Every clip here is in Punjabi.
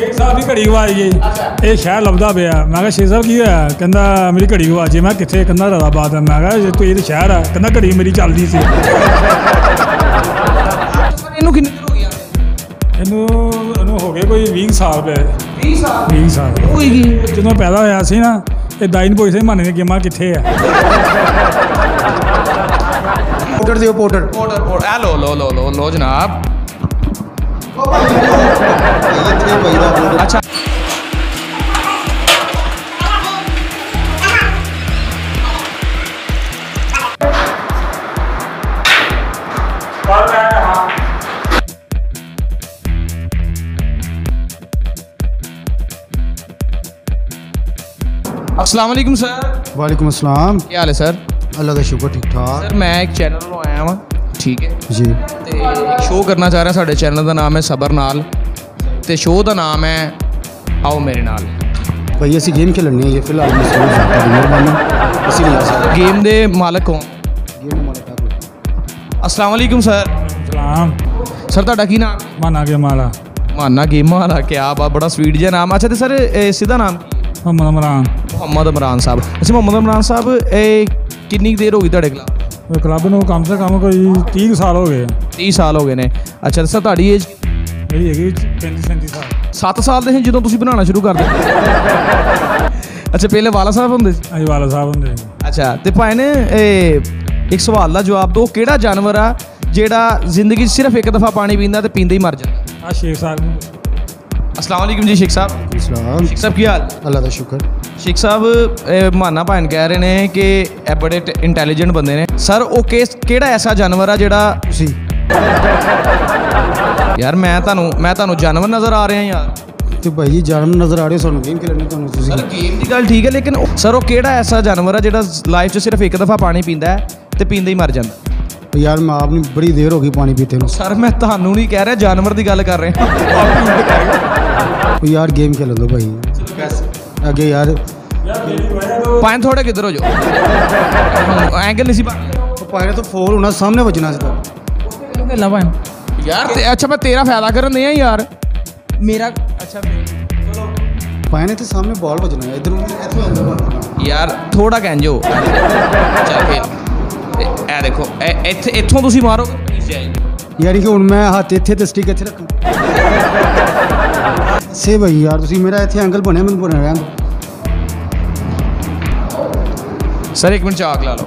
शेख साहब की घड़ी गवाच गई, ये शहर लभदा पिया। मैं कहा शेख साहब की होया? कहंदा मेरी घड़ी गवाची। मैं कित्थे? कहंदा रदाबाद। मैं कहा तू ये तो शहर है। कहंदा घड़ी मेरी चलदी सी। ਇਹਨੂੰ ਕਿੰਨੇ ਦਿਨ ਹੋ ਗਿਆ? ਇਹਨੂੰ ਹੋ ਗਏ ਕੋਈ 20 ਸਾਲ ਪਏ। 20 ਸਾਲ ਹੋਏਗੀ। ਜਦੋਂ ਪੈਦਾ ਹੋਇਆ ਸੀ ਨਾ ਇਹ ਦਾਈ ਨੂੰ ਪੁੱਛਦੇ ਮਾਨੇ ਦੀਆਂ ਗੇਮਾਂ ਕਿੱਥੇ ਆ। ਪਾਊਡਰ ਦਿਓ ਪਾਊਡਰ। ਪਾਊਡਰ ਆ ਲੋ ਜਨਾਬ। ਅੱਛਾ अस्सलाम वालेकुम सर। वालेकुम अस्सलाम। क्या हाल है सर? अल्लाह का शुक्र ठीक ठाक। सर मैं एक चैनल ਤੋਂ ਆਇਆ ਵਾਂ, ਠੀਕ ਹੈ जी। ਤੇ ਇੱਕ ਸ਼ੋਅ ਕਰਨਾ ਚਾਹ ਰਿਹਾ। ਸਾਡੇ ਚੈਨਲ ਦਾ ਨਾਮ ਹੈ ਸਬਰ ਨਾਲ ਤੇ ਸ਼ੋਅ ਦਾ ਨਾਮ ਹੈ ਆਓ ਮੇਰੇ ਨਾਲ। भाई ਅਸੀਂ गेम खेलने ये फिलहाल मेहरबानी ਅਸੀਂ नहीं आ सकते। गेम ਦੇ ਮਾਲਕ ਕੌਣ? गेम हमारा क्या? अस्सलाम वालेकुम सर। ਸਲਾਮ। ਸਰ ਤੁਹਾਡਾ ਕੀ ਨਾਮ? ਮਾਨਾ ਗੇਮਾਂ ਵਾਲਾ ਮਾਨਾ ਗੇਮਾਂ ਵਾਲਾ। ਕਿਆ ਬਾਤ, ਬੜਾ ਸਵੀਟ ਜਿਹਾ ਨਾਮ। ਅੱਛਾ ਤੇ ਸਰ ਸਿੱਧਾ ਨਾਮ ਕੀ? ਮੁਹੰਮਦ ਇਮਰਾਨ। ਮੁਹੰਮਦ ਇਮਰਾਨ ਸਾਹਿਬ। ਅੱਛਾ ਮੁਹੰਮਦ ਇਮਰਾਨ ਸਾਹਿਬ, ਇਹ ਕਿੰਨੀ ਦੇਰ ਹੋ ਗਈ ਤੁਹਾਡੇ ਖਿਲਾਫ? ਕਲੱਬ ਨੂੰ ਕਮ ਸੇ ਕਮ ਕੋਈ 30 ਸਾਲ ਹੋ ਗਏ। 30 ਸਾਲ ਹੋ ਗਏ ਨੇ। ਅੱਛਾ ਸਰ ਤੁਹਾਡੀ ਏਜ? ਮੇਰੀ ਹੈਗੀ 35-37 ਸਾਲ। 7 ਸਾਲ ਦੇ ਸੀ ਜਦੋਂ ਤੁਸੀਂ ਬਣਾਉਣਾ ਸ਼ੁਰੂ ਕਰ ਦਿੱਤਾ? ਅੱਛਾ ਪਹਿਲੇ ਵਾਲਾ ਸਾਹਿਬ ਹੁੰਦੇ ਸੀ? ਅਸੀਂ ਵਾਲਾ ਸਾਹਿਬ ਹੁੰਦੇ ਸੀ। ਅੱਛਾ ਤੇ ਭਾਈ ਨੇ ਇੱਕ ਸਵਾਲ ਦਾ ਜਵਾਬ ਦਿਓ, ਕਿਹੜਾ ਜਾਨਵਰ ਆ ਜਿਹੜਾ ਜ਼ਿੰਦਗੀ 'ਚ ਸਿਰਫ ਇੱਕ ਦਫਾ ਪਾਣੀ ਪੀਂਦਾ ਤੇ ਪੀਂਦੇ ਹੀ ਮਰ ਜਾਂਦਾ? ਆ ਸ਼ੇਖ ਸਾਹਿਬ ਨੂੰ। अस्सलाम वालेकुम जी शेख साहब। सलाम। शेख साहब की हाल? अल्लाह का शुक्र। शेख साहब माना भैन कह रहे हैं कि ਇਹ ਬੜੇ ਇੰਟੈਲੀਜੈਂਟ ਬੰਦੇ ਨੇ। ਸਰ ਉਹ ਕਿਹੜਾ ਐਸਾ ਜਾਨਵਰ ਆ ਜਿਹੜਾ ਤੁਸੀਂ ਯਾਰ ਮੈਂ ਤੁਹਾਨੂੰ ਜਾਨਵਰ ਨਜ਼ਰ ਆ ਰਿਹਾ ਯਾਰ। ਤੇ ਭਾਈ ਜੀ ਜਾਨਵਰ ਨਜ਼ਰ ਆ ਰਹੇ ਸਾਨੂੰ ਗੇਮ ਖੇਲਣੇ ਤੁਹਾਨੂੰ ਤੁਸੀਂ। ਸਰ ਗੇਮ ਦੀ ਗੱਲ ਠੀਕ ਹੈ ਲੇਕਿਨ ਸਰ ਉਹ ਕਿਹੜਾ ਐਸਾ ਜਾਨਵਰ ਆ ਜਿਹੜਾ ਲਾਈਫ 'ਚ ਸਿਰਫ ਇੱਕ ਦਫਾ ਪਾਣੀ ਪੀਂਦਾ ਹੈ ਤੇ ਪੀਂਦੇ ਹੀ ਮਰ ਜਾਂਦਾ? यार मैं आपने बड़ी देर हो गई पानी पीते ਨੂੰ। ਸਰ ਮੈਂ ਤੁਹਾਨੂੰ ਨਹੀਂ ਕਹਿ ਰਿਹਾ, ਜਾਨਵਰ ਦੀ ਗੱਲ ਕਰ ਰਿਹਾ। यार गेम खेल दो भाई आगे यार। पाइन थोड़े किधर हो जाओ, एंगल नहीं सी पाए तो फोर होना सामने बजना था खेलना पाइन यार। अच्छा मैं तेरा फायदा कर नहीं है यार मेरा। अच्छा पाए ने तो सामने बॉल बजना है इधर यार थोड़ा कहंजो। चल खेल ए देखो इत्थों तुसी मारोगे यार कि हुण मैं हत्थ इत्थे ते स्टिक इत्थे रखां से भाई यार तुसी मेरा इत्थे एंगल बनया मैं बना रहा। सर एक मिनट चाक ला लो।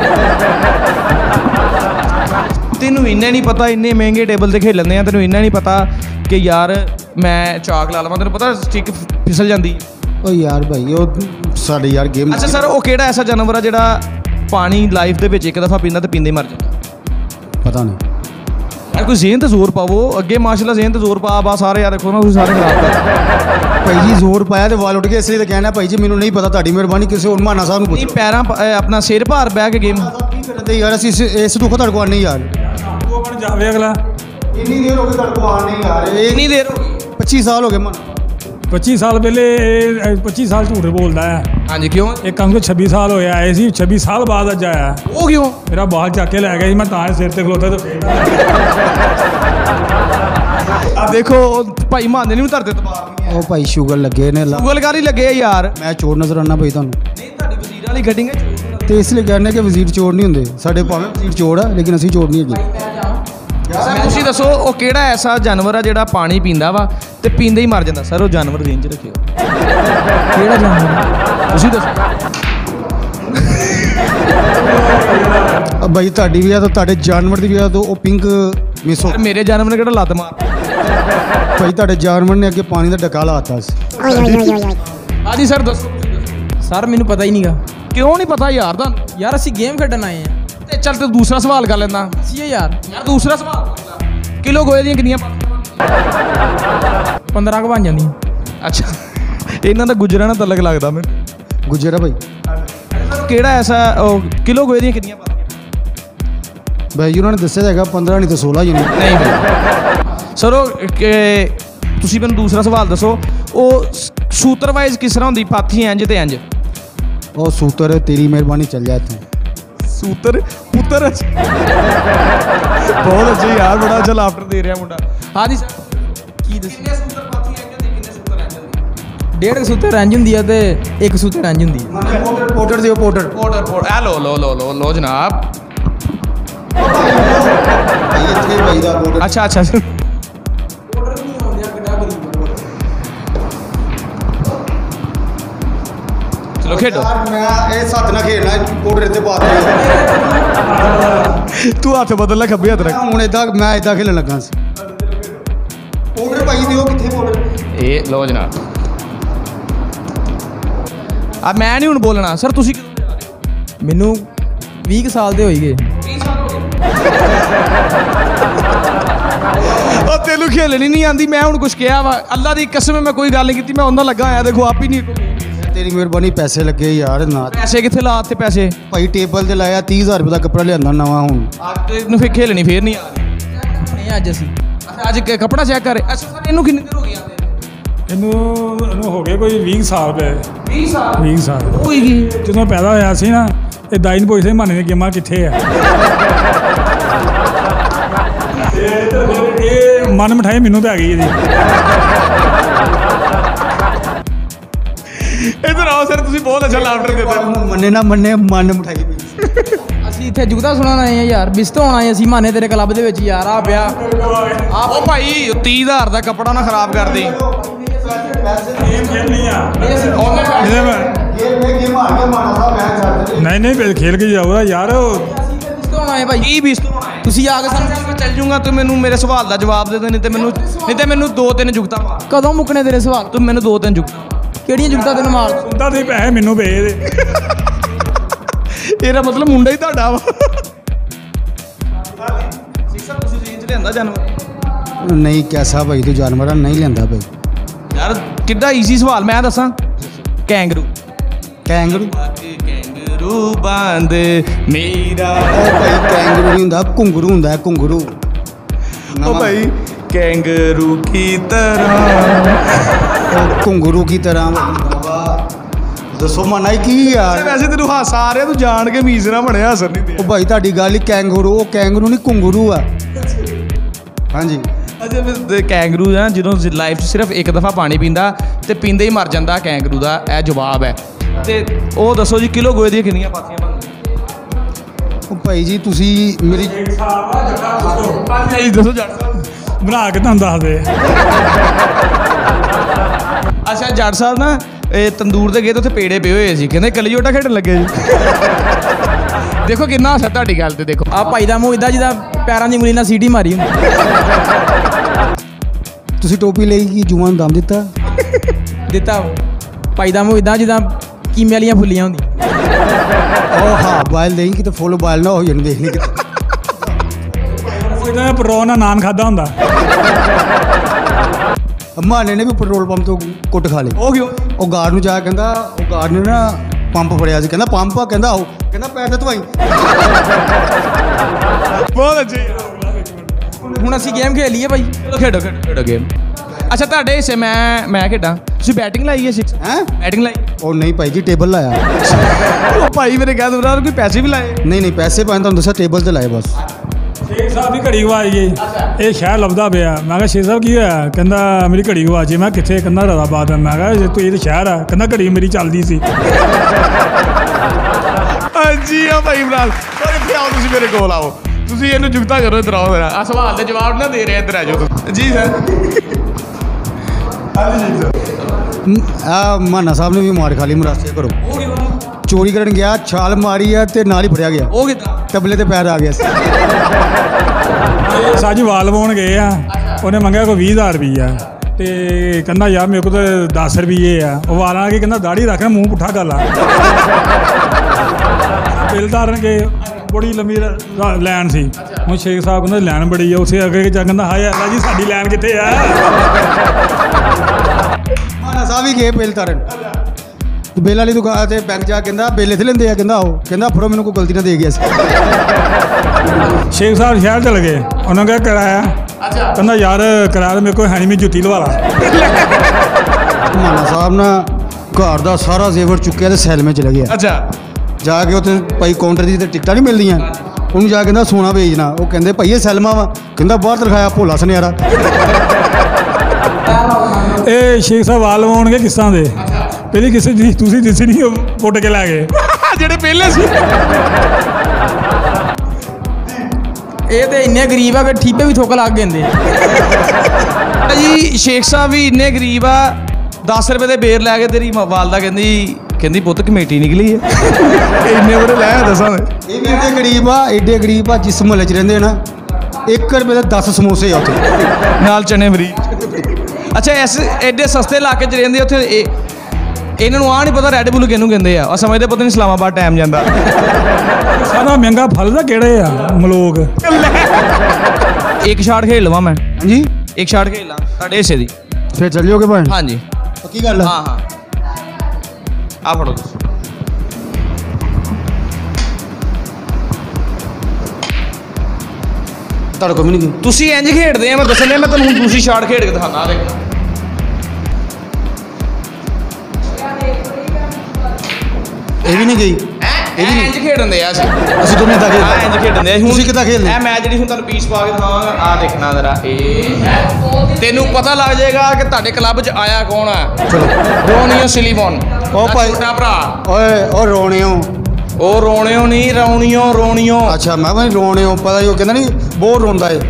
तेनू इन्ना नहीं पता, इन्ने महंगे टेबल ते खेलने हैं, तेनू इन्ना नहीं पता कि यार मैं चाक ला लवां, तेनू पता स्टिक फिसल जाती। ओ यार भाई ओ साडे यार गेम। अच्छा सर वो केड़ा ऐसा जानवर है जिहड़ा पानी लाइफ दे विच एक दफ़ा पींदा ते पींदे मर जांदा? पता नहीं यार कोई ज़हन ते जोर पावो अगे, माशाल्लाह ज़हन ते जोर पा बा सारे यार देखो ना तुसीं सारे खराब कर। भाई जी जोर पाया तो वाल उठ गए इसलिए तो कहना भाई जी मैनू नहीं पता, ताड़ी मेहरबानी किसी और माना साहब नहीं पैरां अपना सिर भार बह के गेम करते यार असीं इस दुख तुहाडे कोल नहीं यार। ਉਹ ਬਣ ਜਾਵੇ ਅਗਲਾ। इतनी देर हो गई तुहाडे कोल आण नहीं यार। इतनी देर हो गई 25 साल हो गए माना। 25 ਸਾਲ ਪਹਿਲੇ 25 ਸਾਲ ਝੂਠ ਬੋਲਦਾ ਹੈ। हाँ जी क्यों? ਇੱਕ ਕੰਮ ਕੋ 26 ਸਾਲ ਹੋਇਆ ਆਏ ਸੀ, 26 ਸਾਲ ਬਾਅਦ ਅੱਜ ਆਇਆ। वो क्यों? ਮੇਰਾ ਬਾਲ ਚੱਕ ਕੇ ਲੈ ਗਿਆ ਸੀ, ਮੈਂ ਤਾਂ ਸਿਰ ਤੇ ਖਲੋਤਾ ਤੇ आ देखो भाई माने नहीं धरते तबार ओ भाई शुगर लगे ने गूगलकार ही लगे यार। मैं चोर नजर आना भाई तुहानू नहीं ਤੁਹਾਡੀ ਵਜ਼ੀਰ ਵਾਲੀ ਗੱਡੀ ਹੈ ਤੇ ਇਸ ਲਈ ਕਹਿੰਦੇ ਕਿ ਵਜ਼ੀਰ ਚੋਰ ਨਹੀਂ ਹੁੰਦੇ। ਸਾਡੇ ਭਾਵੇਂ ਵਜ਼ੀਰ ਚੋਰ ਆ ਲੇਕਿਨ ਅਸੀਂ ਚੋਰ ਨਹੀਂ ਹੈਗੇ। ਤੁਸੀਂ ਦੱਸੋ ਉਹ ਕਿਹੜਾ ਐਸਾ ਜਾਨਵਰ ਆ ਜਿਹੜਾ ਪਾਣੀ ਪੀਂਦਾ ਵਾ ਤੇ ਪੀਂਦੇ ਹੀ ਮਰ ਜਾਂਦਾ? ਸਰ ਉਹ ਜਾਨਵਰ ਰੇਂਜ ਰੱਖਿਓ। ਕਿਹੜਾ ਜਾਨਵਰ ਤੁਸੀਂ ਦੱਸੋ? ਭਾਈ ਤੁਹਾਡੀ ਵੀ ਆ ਤਾਂ ਤੁਹਾਡੇ ਜਾਨਵਰ ਦੀ ਵੀ ਆ ਤਾਂ ਉਹ ਪਿੰਕ ਮਿਸ ਹੋ। ਸਰ ਮੇਰੇ ਜਾਨਵਰ ਨੇ ਕਿਹੜਾ ਲੱਤ ਮਾਰ? ਭਾਈ ਤੁਹਾਡੇ ਜਾਨਵਰ ਨੇ ਅੱਗੇ ਪਾਣੀ ਦਾ ਡੱਕਾ ਲਾਤਾ ਸੀ। ਹਾਂਜੀ ਸਰ ਦੱਸੋ। ਸਰ ਮੈਨੂੰ ਪਤਾ ਹੀ ਨਹੀਂਗਾ। ਕਿਉਂ ਨਹੀਂ ਪਤਾ ਯਾਰ ਤੁਹਾਨੂੰ? ਯਾਰ ਅਸੀਂ ਗੇਮ ਖੇਡਣ ਆਏ ਆ। ਤੇ ਚੱਲ ਤੇ ਦੂਸਰਾ ਸਵਾਲ ਕਰ ਲੈਂਦਾ। ਸੀ ਯਾਰ ਦੂਸਰਾ ਸਵਾਲ ਕਿਲੋ ਗੋਏ ਦੀਆਂ ਕਿੰਨੀਆਂ? 15 ਕੁ ਬਣ ਜਾਂਦੀਆਂ। ਅੱਛਾ ਇਹਨਾਂ ਦਾ ਗੁਜਰਾਂ ਨਾਲ ਤਲਕ ਲੱਗਦਾ ਮੈਨੂੰ। ਗੁਜਰਾ ਭਾਈ ਕਿਹੜਾ ਐਸਾ ਕਿਲੋ ਗੋਏ ਦੀਆਂ ਕਿੰਨੀਆਂ? ਭਾਈ ਉਹਨਾਂ ਨੇ ਦੱਸਿਆ ਹੈਗਾ 15 ਨਹੀਂ ਤਾਂ 16 ਹੀ ਨਹੀਂ ਭਾਈ ਸਰ ਉਹ ਤੁਸੀਂ ਮੈਨੂੰ ਦੂਸਰਾ ਸਵਾਲ ਦੱਸੋ ਉਹ ਸੂਤਰ ਵਾਈਜ਼ ਕਿਸ ਤਰ੍ਹਾਂ ਹੁੰਦੀ? ਪਾਥੀ ਇੰਜ ਤੇ ਇੰਜ। ਉਹ ਸੂਤਰ ਤੇਰੀ ਮਿਹਰਬਾਨੀ ਚੱਲ ਜਾ ਇੱਥੋਂ। सूतर पुत्र बहुत अच्छे यार, बड़ा अच्छा लाफ्टर दे रहा मुंडा। हाँ जी सर की दस 1.5 ਸੂਤੇ ਰੈਂਜ ਹੁੰਦੀ ਆ ਤੇ 1 ਸੂਤੇ ਰੈਂਜ ਹੁੰਦੀ ਆ। ਪੋਟਰ ਦਿਓ ਪੋਟਰ। ਪਾਊਡਰ ਇਹ ਲੋ ਜਨਾਬ। ਭਾਈ ਇੱਥੇ ਭਾਈ ਦਾ ਪੋਟਰ। ਅੱਛਾ ਚਲੋ ਖੇਡੋ। ਯਾਰ ਮੈਂ ਇਹ ਸੱਤ ਨਾਲ ਖੇਡਣਾ ਪੋਟਰ ਇੱਥੇ ਪਾ ਦੇ। ਤੂੰ ਹੱਥ ਬਦਲ ਲੈ ਖੱਬੇ ਹੱਥ ਰੱਖ। ਹੁਣ ਮੈਂ ਇਦਾਂ ਖੇਲਣ ਲੱਗਾ ਸੀ। ਪੋਟਰ ਭਾਈ ਦਿਓ ਕਿੱਥੇ ਪੋਟਰ? ਇਹ ਲੋ ਜਨਾਬ। ਆ ਮੈਂ ਨਹੀਂ ਹੁਣ ਬੋਲਣਾ ਸਰ। ਤੁਸੀਂ ਕਦੋਂ ਜਾ ਰਹੇ ਹੋ? ਮੈਨੂੰ 20 ਸਾਲ ਦੇ ਹੋਈਗੇ। 20 ਸਾਲ ਹੋ ਗਏ। ਉਹ ਤੈਨੂੰ ਖੇਲਣੀ ਨਹੀਂ ਆਂਦੀ। ਮੈਂ ਹੁਣ ਕੁਝ ਕਿਹਾ ਵਾ? ਅੱਲਾ ਦੀ ਕਸਮ ਮੈਂ ਕੋਈ ਗੱਲ ਨਹੀਂ ਕੀਤੀ। ਮੈਂ ਉਹਨਾਂ ਲੱਗਾ ਆਇਆ ਦੇਖੋ ਆਪ ਹੀ ਨਹੀਂ। ਤੇਰੀ ਮਿਹਰਬਾਨੀ ਪੈਸੇ ਲੱਗੇ ਯਾਰ ਨਾ। ਪੈਸੇ ਕਿੱਥੇ ਲਾਤੇ ਪੈਸੇ? ਭਾਈ ਟੇਬਲ ਤੇ ਲਾਇਆ 30,000 ਰੁਪਏ ਦਾ ਕੱਪੜਾ ਲਿਆਂਦਾ ਨਵਾਂ ਹੁਣ। ਅੱਜ ਤੈਨੂੰ ਫਿਰ ਖੇਲਣੀ ਫੇਰ ਨਹੀਂ ਆ ਰਹੀ। ਨਹੀਂ ਅੱਜ ਅਸੀਂ ਅੱਛਾ ਅੱਜ ਕੱਪੜਾ ਚੈੱਕ ਕਰ। ਅੱਛਾ ਸਰ ਇਹਨੂੰ ਕਿੰਨੇ ਦਿਨ ਹੋ ਗਏ ਆਂਦੇ? ਇਹਨੂੰ ਹੋ ਗਏ ਕੋਈ 20 ਸਾਲ ਪਏ। 20 ਸਾਲ 20 ਸਾਲ ਹੋਏਗੀ। ਜਦੋਂ ਪੈਦਾ ਹੋਇਆ ਸੀ ਨਾ ਇਹ ਦਾਈ ਨੂੰ ਪੁੱਛਦੇ ਮਾਨੇ ਦੀਆਂ ਗੇਮਾਂ ਕਿੱਥੇ ਆ। ਇਹ ਮਨ ਮਿਠਾਈ ਮੈਨੂੰ ਪੈ ਗਈ ਇਹਦੀ। ਇਧਰ ਆਓ ਸਰ। ਤੁਸੀਂ ਬਹੁਤ ਅੱਛਾ ਲਾਫਟਰ ਦਿੰਦੇ। ਮੰਨੇ ਨਾ ਮੰਨੇ ਮਨ ਮਿਠਾਈ ਪਈ। ਅਸੀਂ ਇੱਥੇ ਜੁਗਤਾ ਸੁਣਾਉਣ ਆਏ ਆ ਯਾਰ। ਬਿਸਤੋਂ ਆਏ ਅਸੀਂ ਮਾਨੇ ਤੇਰੇ ਕਲੱਬ ਦੇ ਵਿੱਚ ਯਾਰ। ਆ ਪਿਆ ਉਹ ਭਾਈ 30,000 ਦਾ ਕੱਪੜਾ ਨਾ ਖਰਾਬ ਕਰ ਦੇ। ਗੇਮ ਖੇਲਣੀ ਆ ਇਹਦੇ ਮੈਂ ਗੇਮ ਹਾਰ ਕੇ ਮਾਨਾ ਸਾਹਿਬ ਮੈਂ ਛੱਡ ਦੇ। ਨਹੀਂ ਖੇਲ ਕੇ ਜਾਊਗਾ ਯਾਰ। ਬਿਸਤੋਂ ਆਏ ਭਾਈ। ਕੀ ਬੀਸ ਤੁਸੀਂ ਆ ਕੇ ਸਾਨੂੰ ਮੈਂ ਚੱਲ ਜੂੰਗਾ। ਤੂੰ ਮੈਨੂੰ ਮੇਰੇ ਸਵਾਲ ਦਾ ਜਵਾਬ ਦੇ ਦੇ। ਨਹੀਂ ਤੇ ਮੈਨੂੰ 2-3 ਜੁਗਤਾ ਮਾਰ। ਕਦੋਂ ਮੁੱਕਣੇ ਤੇਰੇ ਸਵਾਲ? ਤੂੰ ਮੈਨੂੰ 2-3 ਜੁਗਤਾ। ਕਿਹੜੀਆਂ ਜੁਗਤਾ ਤੈਨੂੰ ਮਾਰ? ਸੁਣਦਾ ਤੇ ਪੈਸੇ ਮੈਨੂੰ ਪਏ ਇਹਦੇ। ਇਹਦਾ ਮਤਲਬ ਮੁੰਡਾ ਹੀ ਤੁਹਾਡਾ ਵਾ। ਸਿਕਸਰ ਤੁਸੀਂ ਜੀਨ ਚ ਲਿਆਂਦਾ ਜਾਨਵਰ? ਨਹੀਂ ਕੈਸਾ ਭਾਈ ਤੂੰ ਜਾਨਵਰਾਂ ਨਹੀਂ ਲੈਂਦਾ ਭਾਈ। ਯਾਰ ਕਿੱਡਾ ਈਜ਼ੀ ਸਵਾਲ ਮੈਂ ਦੱਸਾਂ। ਕੈਂਗਰੂ। ਕੈਂਗਰੂ? ਕੈਂਗਰੂ ਬੰਦ ਮੇਰਾ। ਉਹ ਭਾਈ ਕੈਂਗਰੂ ਨਹੀਂ ਹੁੰਦਾ ਘੁੰਗਰੂ ਹੁੰਦਾ ਹੈ ਘੁੰਗਰੂ। ਉਹ ਭਾਈ ਕੈਂਗਰੂ ਕੀ ਤਰ੍ਹਾਂ। ਉਹ ਘੁੰਗਰੂ ਕੀ ਤਰ੍ਹਾਂ ਬਾਬਾ ਦੱਸੋ ਮਨਾਈ ਕੀ ਯਾਰ। ਵੈਸੇ ਤੈਨੂੰ ਹਾਸਾ ਆ ਰਿਹਾ। ਤੂੰ ਜਾਣ ਕੇ ਮੀਜ਼ਰਾ ਬਣਿਆ ਹਸਰ ਨਹੀਂ ਦੇ। ਉਹ ਭਾਈ ਤੁਹਾਡੀ ਗੱਲ ਹੀ ਕੈਂਗਰੂ। ਉਹ ਕੈਂਗਰੂ ਨਹੀਂ ਘੁੰਗਰੂ ਆ। ਹਾਂਜੀ ਅੱਛਾ ਫਿਰ ਕੈਂਗਰੂ ਨਾ ਜਦੋਂ ਲਾਈਫ 'ਚ ਸਿਰਫ ਇੱਕ ਦਫਾ ਪਾਣੀ ਪੀਂਦਾ ਤੇ ਪੀਂਦੇ ਹੀ ਮਰ ਜਾਂਦਾ ਕੈਂਗਰੂ ਦਾ ਇਹ ਜਵਾਬ ਹੈ। ਤੇ ਉਹ ਦੱਸੋ ਜੀ ਕਿਲੋ ਗੋਏ ਦੀਆਂ ਕਿੰਨੀਆਂ ਪਾਥੀਆਂ ਬਣਦੀਆਂ? ਉਹ ਭਾਈ ਜੀ ਤੁਸੀਂ ਮੇਰੀ ਦੱਸੋ ਜੱਟ ਸਾਹਿਬ। ਬਣਾ ਕੇ ਤੁਹਾਨੂੰ ਦੱਸ ਦੇ। ਅੱਛਾ ਜੱਟ ਸਾਹਿਬ ਨਾ ਇਹ ਤੰਦੂਰ ਤੇ ਗਏ ਤੇ ਉੱਥੇ ਪੇੜੇ ਪਏ ਹੋਏ ਸੀ। ਕਹਿੰਦੇ ਕਲੀਓਟਾ ਖੇਡਣ ਲੱਗੇ ਜੀ। ਦੇਖੋ ਕਿੰਨਾ ਹਾਸਾ ਤੁਹਾਡੀ ਗੱਲ ਤੇ। ਦੇਖੋ ਆ ਭਾਈ ਦਾ ਮੂੰਹ ਇਦਾਂ ਜਿਹਦਾ ਪੈਰਾਂ ਦੀ ਉਂਗਲੀ ਨਾਲ ਸੀਟੀ ਮਾਰੀ ਹੁੰਦੀ। ਤੁਸੀਂ ਟੋਪੀ ਲਈ ਕੀ ਜੂਆਂ ਨੂੰ ਦਮ ਦਿੱਤਾ? ਦਿੱਤਾ ਭਾਈ ਦਾ ਮੂੰਹ ਇਦਾਂ ਜਿਹਦਾ ਕੀਮੇ ਵਾਲੀਆਂ ਫੁੱਲੀਆਂ ਹੁੰਦੀਆਂ। ਉਹ ਹਾਂ ਬਾਇਲ ਨਹੀਂ ਕਿਤੇ ਫੁੱਲ ਬਾਇਲ ਨਾ ਹੋ ਜਾਣ ਦੇਖਣੀ ਕਿਤੇ। ਇਹਦਾ ਪਰੋ ਨਾਲ ਨਾਨ ਖਾਦਾ ਹੁੰਦਾ। ਮਾਨੇ ਨੇ ਵੀ ਪੈਟਰੋਲ ਪੰਪ ਤੋਂ ਕੁੱਟ ਖਾ ਲਈ। ਉਹ ਕਿਉਂ? ਉਹ ਗਾਰਡ ਨੂੰ ਜਾ ਕੇ ਕਹਿੰਦਾ ਉਹ ਗਾਰਡ ਨੇ ਨਾ ਪੰਪ ਫੜਿਆ ਸੀ। ਕਹਿੰਦਾ ਪੰਪ ਆ। ਕਹਿੰਦਾ ਆਓ। ਕਹਿੰਦਾ ਪੈਸੇ ਧਵਾਈ। ਬਹੁਤ ਅੱਛੇ। ਹੁਣ ਅਸੀਂ ਗੇਮ ਖੇਡ ਲਈਏ ਭਾਈ। ਖੇਡੋ ਗੇਮ। ਅੱਛਾ ਤੁਹਾਡੇ ਹਿੱਸੇ ਮੈਂ ਖੇਡਾਂ। ਤੁਸੀਂ ਬੈਟਿੰਗ ਲਾਈ ਹੈ 6? ਹੈਂ? ਬੈਟਿੰਗ ਲਾਈ? ਉਹ ਨਹੀਂ ਭਾਈ ਜੀ ਟੇਬਲ ਲਾਇਆ। ਉਹ ਭਾਈ ਮੇਰੇ ਕਹਿ ਦੋ ਕੋਈ ਪੈਸੇ ਵੀ ਲਾਏ? ਨਹੀਂ ਪੈਸੇ ਭਾਵੇਂ ਤੁਹਾਨੂੰ ਦੱਸਿਆ ਟੇਬਲ ਤੇ ਲਾਏ ਬਸ। ਸ਼ੇਖ ਸਾਹਿਬ ਦੀ ਘੜੀ ਗਵਾਚ ਗਈ। ਇਹ ਸ਼ਹਿਰ ਲੱਭਦਾ ਪਿਆ। ਮੈਂ ਕਿਹਾ ਸ਼ੇਖ ਸਾਹਿਬ ਕੀ ਹੋਇਆ? ਕਹਿੰਦਾ ਮੇਰੀ ਘੜੀ ਗਵਾਚ ਗਈ। ਮੈਂ ਕਿੱਥੇ? ਕਹਿੰਦਾ ਰਾਦਾਬਾਦ। ਮੈਂ ਕਿਹਾ ਜੇ ਤੂੰ ਇਹ ਤਾਂ ਸ਼ਹਿਰ ਆ। ਕਹਿੰਦਾ ਘੜੀ ਮੇਰੀ ਚੱਲਦੀ ਸੀ। ਹਾਂਜੀ ਆ ਭਾਈ ਇਮਰਾਨ ਪਰ ਇੱਥੇ ਆਓ। ਤੁਸੀਂ ਮੇਰੇ ਕੋਲ ਆਓ। ਤੁਸੀਂ ਇਹਨੂੰ ਜੁਗਤਾ ਕਰੋ। ਇੱਧਰ ਆਓ ਜਰਾ। ਆ ਸਵਾਲ ਦੇ ਜਵਾਬ ਨਾ ਦੇ ਰਹੇ। ਇੱਧਰ ਆ ਜਾਓ ਤੁਸੀਂ। ਜੀ ਸਰ। ਆ ਮਾਨਾ ਸਾਹਿਬ ਨੇ ਵੀ ਮਾਰ ਖਾ ਲਈ ਮਰਾਸੇ ਕਰੋ। ਚੋਰੀ ਕਰਨ ਗਿਆ ਛਾਲ ਮਾਰੀ ਆ ਤੇ ਨਾਲ ਹੀ ਫੜਿਆ ਗਿਆ। ਉਹ ਕਿੱਦਾਂ? ਤਬਲੇ ਤੇ ਪੈਰ ਆ ਗਿਆ ਸੀ। ਸੱਜ ਵਾਲ ਪਾਉਣ ਗਏ ਆ। ਉਹਨੇ ਮੰਗਿਆ ਕੋਈ 20,000 ਰੁਪਈਆ ਤੇ ਕਹਿੰਦਾ ਯਾਰ ਮੇਰੇ ਕੋਲ ਤਾਂ 10 ਰੁਪਈਏ ਆ। ਉਹ ਵਾਲਾਂ ਆ ਕੇ ਕਹਿੰਦਾ ਦਾੜੀ ਰੱਖ ਮੂੰਹ ਪੁੱਠਾ ਕਰ ਲਾ। ਬਿੱਲ ਧਾਰਨ ਕੇ ਬੜੀ ਲੰਮੀ ਲਾਈਨ ਸੀ। ਹੁਣ ਸ਼ੇਖ ਸਾਹਿਬ ਕਹਿੰਦਾ ਲਾਈਨ ਬੜੀ ਆ। ਉਸੇ ਅੱਗੇ ਜਾ ਕਹਿੰਦਾ ਹਾਏ ਅੱਲਾ ਜੀ ਸਾਡੀ ਲਾਈਨ ਕਿੱਥੇ ਆ? ਮਾਨਾ ਸਾਹਿਬ ਵੀ ਗਏ ਬਿੱਲ ਤਾਰਨ। ਬਿੱਲ ਵਾਲੀ ਦੁਕਾਨ ਤੇ ਬੈਂਕ ਜਾ ਕਹਿੰਦਾ ਬਿੱਲ ਇੱਥੇ ਲੈਂਦੇ ਆ। ਕਹਿੰਦਾ ਆਓ। ਕਹਿੰਦਾ ਫੜੋ ਮੈਨੂੰ ਕੋਈ ਗਲਤੀ ਨਾ ਦੇ ਗਿਆ ਸੀ। ਸ਼ੇਖ ਸਾਹਿਬ ਸ਼ਹਿਰ ਚਲੇ ਗਏ। ਉਹਨਾਂ ਕਿਹਾ ਕਿਰਾਇਆ। ਕਹਿੰਦਾ ਯਾਰ ਕਿਰਾਇਆ ਮੇਰੇ ਕੋਲ ਹੈ ਨਹੀਂ। ਮੈਂ ਜੁੱਤੀ ਲਵਾ ਲਾ। ਮਾਨਾ ਸਾਹਿਬ ਨਾ ਘਰ ਦਾ ਸਾਰਾ ਜ਼ੇਵਰ ਚੁੱਕਿਆ ਤੇ ਸੈਲਮੇ ਚਲੇ ਗਿਆ। ਅੱਛਾ ਜਾ ਕੇ ਉੱਥੇ ਭਾਈ ਕਾਊਂਟਰ ਦੀ ਤੇ ਟਿਕਟਾਂ ਨਹੀਂ ਮਿਲਦੀਆਂ। ਉਹਨੂੰ ਜਾ ਕੇ ਕਹਿੰਦਾ ਸੋਨਾ ਵੇਚਣਾ। ਉਹ ਕਹਿੰਦੇ ਭਾਈ ਇਹ ਸੈਲਮਾ ਵਾ। ਕਹਿੰਦਾ ਬਾਹਰ ਦਿਖਾਇਆ ਭੋਲਾ ਸੁਨਿਆਰਾ। ਇਹ ਸ਼ੇਖ ਸਾਹਿਬ ਵਾਲ ਲਵਾਉਣਗੇ ਕਿਸ਼ਤਾਂ ਦੇ ਪਹਿਲੀ ਕਿਸੇ ਦੀ ਤੁਸੀਂ ਦਿੱਸੀ ਨਹੀਂ ਉਹ ਪੁੱਟ ਕੇ ਲੈ ਗਏ ਜਿਹੜੇ ਪਹਿਲੇ ਸੀ ਇਹ ਤੇ ਇੰਨੇ ਗਰੀਬ ਆ ਕਿ ਠੀਪੇ ਵੀ ਥੁੱਕ ਲੱਗ ਜਾਂਦੇ ਜੀ ਸ਼ੇਖ ਸਾਹਿਬ ਵੀ ਇੰਨੇ ਗਰੀਬ ਆ 10 ਰੁਪਏ ਦੇ ਬੇਰ ਲੈ ਕੇ ਤੇਰੀ ਵਾਲਦਾ ਕਹਿੰਦੀ ਪੁੱਤ ਕਮੇਟੀ ਨਿਕਲੀ ਹੈ ਇੰਨੇ ਬੜੇ ਲੈ ਦੱਸਾਂ ਇਹ ਵੀ ਏਡੇ ਗਰੀਬ ਆ ਜਿਸ ਮੁਹੱਲੇ 'ਚ ਰਹਿੰਦੇ ਨਾ 1 ਰੁਪਏ ਦੇ 10 ਸਮੋਸੇ ਆ ਉੱਥੇ ਨਾਲ ਚਨੇ ਫਰੀ ਅੱਛਾ ਇਸ ਐਡੇ ਸਸਤੇ ਇਲਾਕੇ 'ਚ ਰਹਿੰਦੇ ਉੱਥੇ ਇਹਨਾਂ ਨੂੰ ਆ ਨਹੀਂ ਪਤਾ ਰੈੱਡ ਬੁੱਲ ਕਿਹਨੂੰ ਕਹਿੰਦੇ ਆ ਸਮਝਦੇ ਪਤਾ ਨਹੀਂ ਇਸਲਾਮਾਬਾਦ ਟਾਈਮ ਜਾਂਦਾ ਸਾਰਾ ਮਹਿੰਗਾ ਫਲ ਦਾ ਕਿਹੜੇ ਆ ਮਲੋਕ ਇੱਕ ਸ਼ਾਟ ਖੇਡ ਲਵਾਂ ਮੈਂ ਹਾਂਜੀ ਇੱਕ ਸ਼ਾਟ ਖੇਡ ਲਾਂ ਤੁਹਾਡੇ ਹਿੱਸੇ ਦੀ ਫਿਰ ਚੱਲ ਜਾਓਗੇ ਭਾਈ ਹਾਂਜੀ ਪੱਕੀ ਗੱਲ ਆ ਹਾਂ ਆ ਫੜੋ ਤੁਸੀਂ ਤੁਹਾਡੇ ਕੋਲ ਵੀ ਨਹੀਂ ਤੁਸੀਂ ਇੰਜ ਖੇਡਦੇ ਆ ਮੈਂ ਦੱਸਣ ਡਿਆ ਮੈਂ ਤੁਹਾਨੂੰ ਹੁਣ ਦੂਸਰੀ ਸ਼ਾਟ ਖੇਡ ਕੇ ਦਿਖਾਉਂਦਾ ਆ ਦੇਖ ਇਹ ਵੀ ਨਹੀਂ ਗਈ ਇਹ ਵੀ ਇੰਜ ਖੇਡਣ ਦੇ ਆ ਅਸੀਂ ਦੋਨੇ ਤਾਂ ਆ ਇੰਜ ਖੇਡਣ ਦੇ ਤੁਸੀਂ ਕਿੱਦਾਂ ਖੇਡਦੇ ਇਹ ਮੈਚ ਜਿਹੜੀ ਹੁਣ ਤੁਹਾਨੂੰ ਪੀਸ ਪਾ ਕੇ ਦਿਖਾਵਾਂਗਾ ਆ ਦੇਖਣਾ ਜ਼ਰਾ ਇਹ ਤੈਨੂੰ ਪਤਾ ਲੱਗ ਜਾਏਗਾ ਕਿ ਤੁਹਾਡੇ ਕਲੱਬ 'ਚ ਆਇਆ ਕੌਣ ਆ ਚਲੋ ਰੋਨੀਓ ਸਿਲੀਵਨ ਉਹ ਭਾਈ ਛੋਟਾ ਭਰਾ ਓਏ ਉਹ ਰੋਣਿਓ ਉਹ ਰੋਣਿਓ ਨਹੀਂ ਰੋਣੀਓ ਅੱਛਾ ਮੈਂ ਭਾਈ ਰੋਣਿਓ ਪਤਾ ਹੀ ਉਹ ਕਹਿੰਦਾ ਨਹੀਂ ਬਹੁਤ ਰੋਂਦਾ ਏ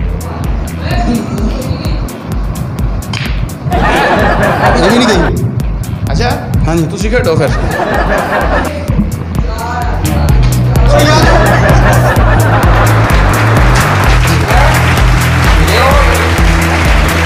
ਇਹ ਵੀ ਨਹੀਂ ਗਈ ਅੱਛਾ ਹਾਂਜੀ ਤੁਸੀਂ ਖੇਡੋ ਫਿਰ